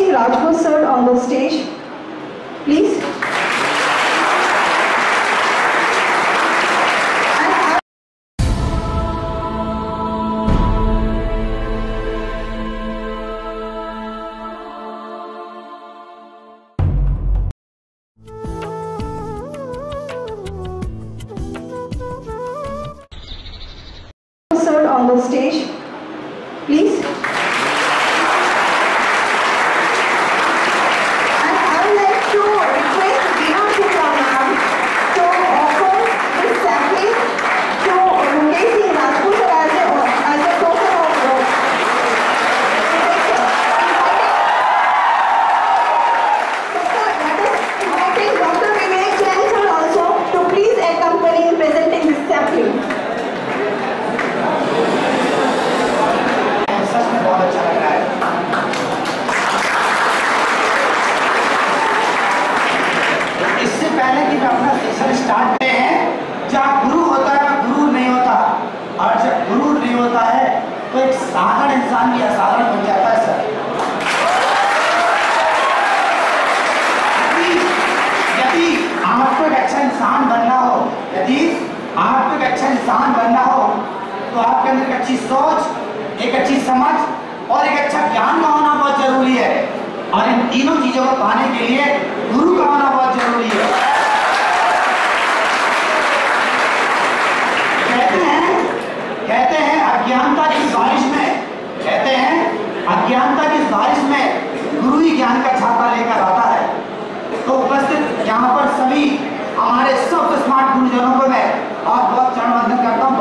requesting Rajput sir on the stage, please. Sir on the stage, please. Start में है जब गुरु होता है तो गुरु नहीं होता, और जब गुरु नहीं होता है तो एक साधारण इंसान भी असाधारण बन जाता है। सर यदि आपको एक अच्छा इंसान बनना हो, तो आपके अंदर एक अच्छी सोच, एक अच्छी समझ और एक अच्छा ज्ञान का होना बहुत जरूरी है, और इन तीनों चीजों को पाने के लिए गुरु का होना बहुत जरूरी है। कहते हैं अज्ञानता की बारिश में गुरु ही ज्ञान का छाता लेकर आता है। तो उपस्थित यहाँ पर सभी हमारे सबसे स्मार्ट गुरुजनों को मैं बहुत बहुत चरण वंदन करता हूँ।